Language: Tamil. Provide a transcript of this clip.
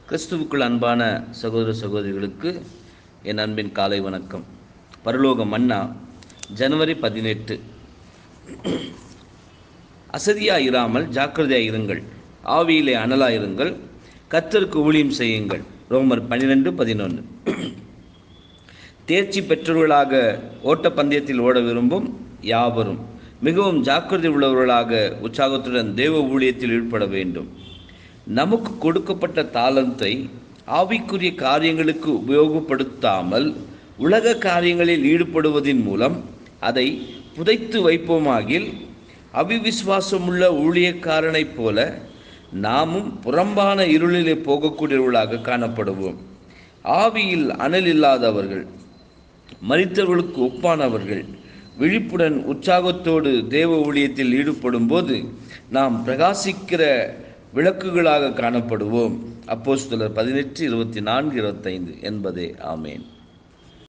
கிறிஸ்துவுக்குள் அன்பான சகோதர சகோதரிகளுக்கு என் அன்பின் காலை வணக்கம். பரலோக மன்னா ஜனவரி 18. அசதியாயிராமல் ஜாக்கிரதையாயிருங்கள், ஆவியிலே அனலாயிருங்கள், கர்த்தருக்கு ஊழியம் செய்யுங்கள். ரோமர் 12:11. தேர்ச்சி பெற்றவர்களாக ஓட்டப்பந்தயத்தில் ஓட விரும்பும் யாவரும் மிகவும் ஜாக்கிரதை உள்ளவர்களாக உற்சாகத்துடன் தேவ ஊழியத்தில் ஈடுபட வேண்டும். நமக்கு கொடுக்கப்பட்ட தாளந்தை ஆவிக்குரிய காரியங்களுக்கு உபயோகப்படுத்தாமல் உலக காரியங்களில் ஈடுபடுவதன் மூலம் அதை புதைத்து வைப்போமாகில் அவிவிசுவாசமுள்ள ஊழியக்காரனைப் போல நாமும் புறம்பான இருளிலே போகக்கூடியவர்களாக காணப்படுவோம். ஆவியில் அனல் இல்லாதவர்கள், மரித்தவர்களுக்கு ஒப்பானவர்கள், விழிப்புடன் உற்சாகத்தோடு தேவ ஊழியத்தில் ஈடுபடும் போது நாம் பிரகாசிக்கிற விளக்குகளாக காணப்படுவோம். அப்போஸ்தலர் 18:24-25 என்பதே. ஆமேன்.